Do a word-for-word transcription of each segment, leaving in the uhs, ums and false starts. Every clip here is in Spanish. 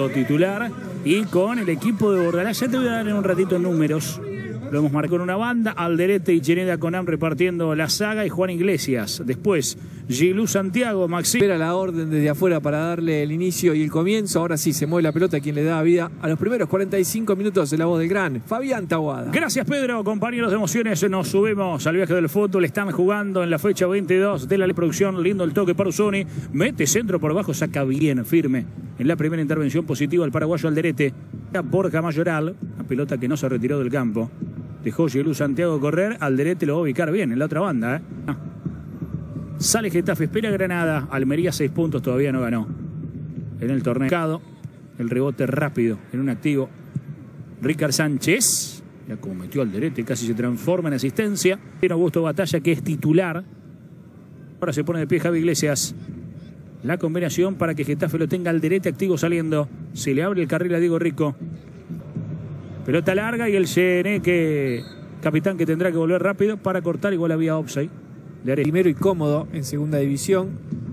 equipo titular y con el equipo de Bordalás. Ya te voy a dar en un ratito números. Lo hemos marcado en una banda, Alderete y Jeneda Conam repartiendo la saga y Juan Iglesias. Después, Gilú Santiago, Maxi. Espera la orden desde afuera para darle el inicio y el comienzo. Ahora sí se mueve la pelota, quien le da vida a los primeros cuarenta y cinco minutos de la voz del gran Fabián Taboada. Gracias, Pedro. Compañeros de emociones, nos subimos al viaje del fútbol. Están jugando en la fecha veintidós de la producción. Lindo el toque para Usuni. Mete centro por abajo, saca bien, firme. En la primera intervención positiva el paraguayo Alderete. Borja Mayoral, una pelota que no se retiró del campo. Dejó Gilú Santiago correr, Alderete lo va a ubicar bien en la otra banda. ¿eh? Ah. Sale Getafe, espera Granada, Almería seis puntos, todavía no ganó. En el torneo, el rebote rápido en un activo. Ricard Sánchez, ya como metió Alderete, casi se transforma en asistencia. Tiene Augusto Batalla, que es titular. Ahora se pone de pie Javi Iglesias. La combinación para que Getafe lo tenga Alderete activo saliendo. Se le abre el carril a Diego Rico. Pelota larga y el Gené, que capitán, que tendrá que volver rápido para cortar, igual había offside. Primero y cómodo en segunda división.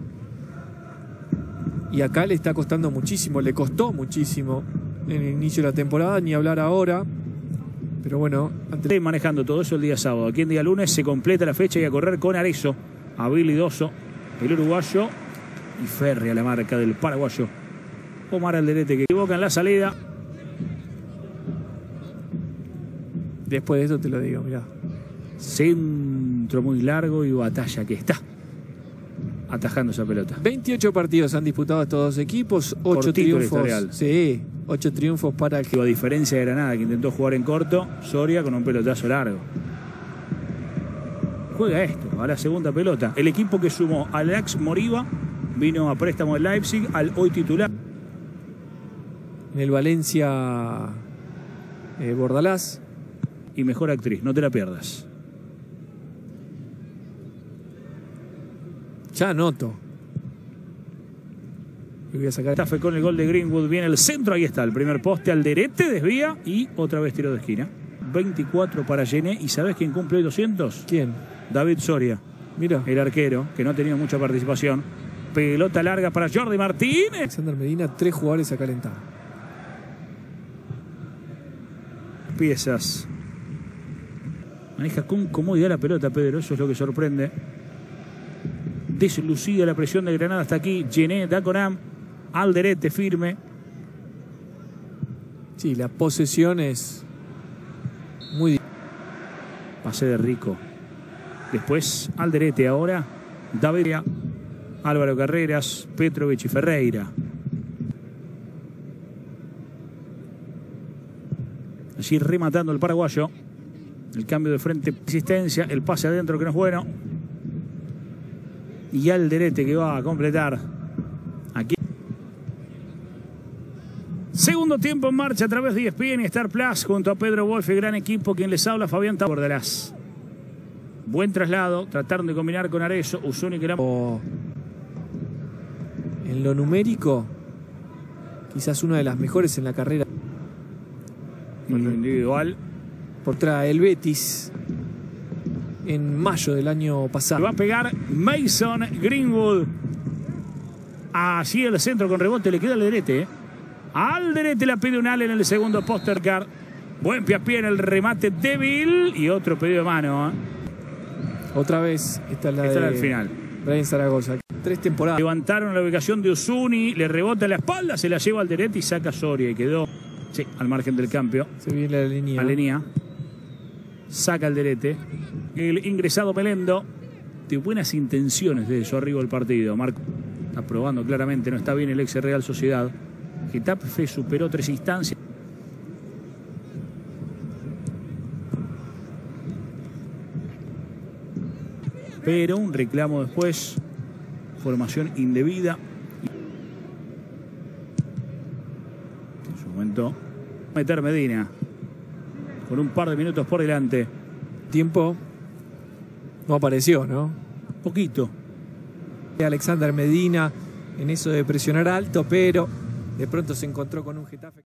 Y acá le está costando muchísimo, le costó muchísimo en el inicio de la temporada, ni hablar ahora. Pero bueno, antes... manejando todo eso el día sábado. Aquí en día lunes se completa la fecha y a correr con Arezzo, habilidoso, el uruguayo y férrea la marca del paraguayo Omar Alderete, que equivoca en la salida. Después de eso te lo digo, mirá. Centro muy largo y Batalla que está atajando esa pelota. veintiocho partidos han disputado estos dos equipos, ocho triunfos. Sí, ocho triunfos para el... A diferencia de Granada, que intentó jugar en corto, Soria con un pelotazo largo. Juega esto, a la segunda pelota. El equipo que sumó al Alex Moriba vino a préstamo del Leipzig, al hoy titular. En el Valencia eh, Bordalás. Y mejor actriz, no te la pierdas. Ya anoto. Y voy a sacar. Getafe con el gol de Greenwood. Viene el centro, ahí está. El primer poste, Alderete desvía y otra vez tiro de esquina. veinticuatro para Gené. ¿Y sabes quién cumple hoy doscientos? ¿Quién? David Soria. Mira. El arquero, que no ha tenido mucha participación. Pelota larga para Jordi Martínez. Alexander Medina, tres jugadores a calentar. Piezas. Maneja con comodidad la pelota, Pedro. Eso es lo que sorprende. Deslucida la presión de Granada hasta aquí. Gené, Daconam, Alderete firme. Sí, la posesión es muy... Pase de Rico. Después Alderete ahora. David, Álvaro Carreras, Petrovic y Ferreira. Allí rematando el paraguayo. El cambio de frente, existencia, el pase adentro que no es bueno. Y Alderete que va a completar aquí. Segundo tiempo en marcha a través de E S P N y Star Plus junto a Pedro Wolf, el gran equipo, quien les habla, Fabián Taboada. Buen traslado, trataron de combinar con Arezzo, Usuni que era... En lo numérico, quizás una de las mejores en la carrera. En lo individual. Por traer el Betis en mayo del año pasado. Va a pegar Mason Greenwood. Así el centro con rebote, le queda Alderete. ¿eh? Alderete la pide un Ale en el segundo póster car. Buen pie a pie en el remate débil y otro pedido de mano. ¿eh? Otra vez, esta es la esta de al final. Brian Zaragoza. Tres temporadas. Levantaron la ubicación de Usuni, le rebota la espalda, se la lleva Alderete y saca Soria y quedó sí, al margen del cambio. Se viene la línea. La línea. Saca Alderete. El ingresado Melendo de buenas intenciones desde su arribo al partido. Marco está probando claramente, no está bien el ex Real Sociedad. Getafe superó tres instancias. Pero un reclamo después. Formación indebida. En su momento, meter Medina. Con un par de minutos por delante. Tiempo no apareció, ¿no? Poquito. Alexander Medina en eso de presionar alto, pero de pronto se encontró con un Getafe.